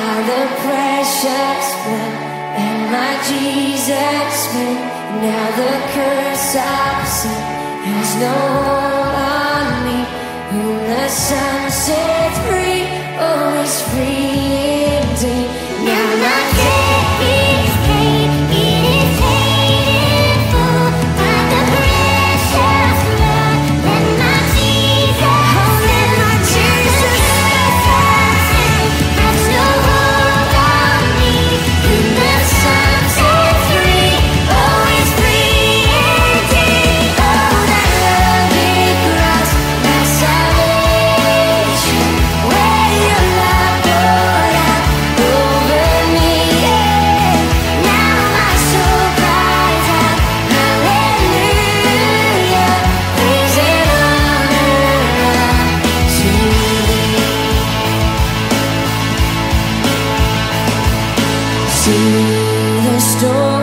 by the precious blood and my Jesus bled. Now the curse of sin has no hold on me. Whom the Son sets free, oh, is free indeed. Now my debt is paid, it is paid in full by the precious blood and my Jesus. Oh, and my Jesus has no hold on me. Whom the Son sets free, oh, is free indeed. Oh, that rugged cross, my salvation, where your love poured out over me. Yeah. Now my soul cries out, hallelujah, praise and honor unto thee. See the storm